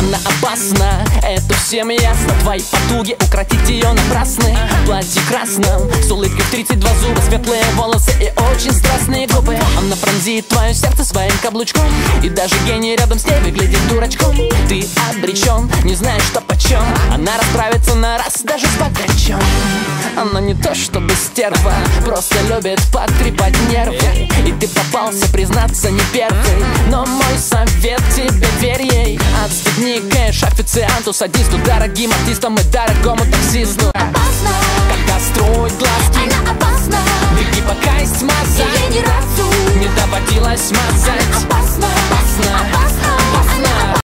она опасна, это всем ясно. Твои потуги укротить ее напрасны. В платье красном, с улыбкой в 32 зуба, светлые волосы и очень страстные губы. Она пронзит твое сердце своим каблучком, и даже гений рядом с ней выглядит дурачком. Ты обречен, не знаешь, что почем. Она расправится на раз даже с богачом. Она не то чтобы стерва, просто любит потрепать нервы. И ты попался, признаться, не первый. Но мой совет тебе: верь ей. Отстегни кэш официанту, садисту, дорогим артистам и дорогому таксисту. Опасно, когда строит глазки, она опасна. беги, пока есть смазать. Ей ни разу не доводилось смазать. опасно, Опасно, опасно, опасно.